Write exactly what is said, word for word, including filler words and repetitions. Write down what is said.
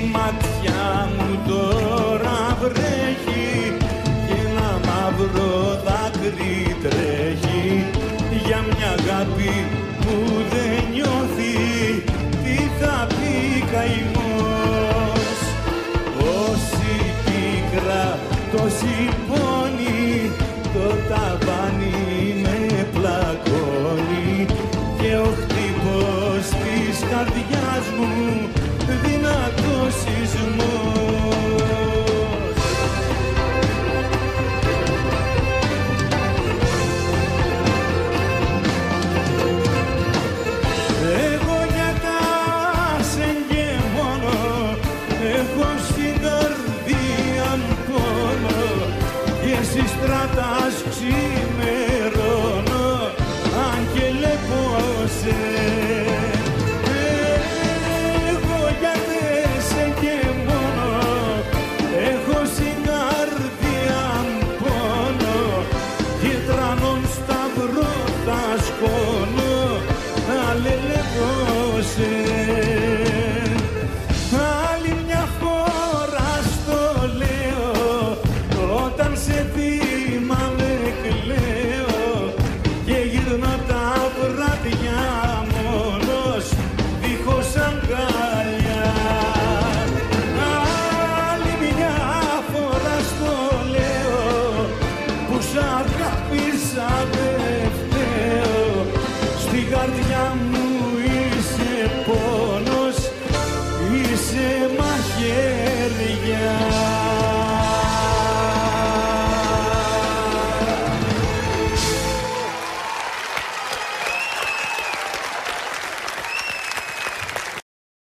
ματιά μου τώρα βρέχει και ένα μαύρο δάκρυ τρέχει για μια αγάπη που δεν νιώθει, τι θα πει καημός. Όση πίκρα, τόση πόνη, το ταβάνι με πλακώνει και ο χτύπος της καρδιάς μου δυνατός σεισμός. Εγώ για τα σεγγε μόνο έχω στην καρδία μου πόνο και εσύ στράτας ξημερώνω άγγελε πόσε. Άλλη μια φορά στο λέω, όταν σε θυμάμαι κλαίω και γυρνώ τα βράδια μόνος, δίχως αγκαλιά. Άλλη μια φορά στο λέω, που σ' αγάπησα δεν φταίω, στην καρδιά μου είσαι πόνος, είσαι μαχαίρι.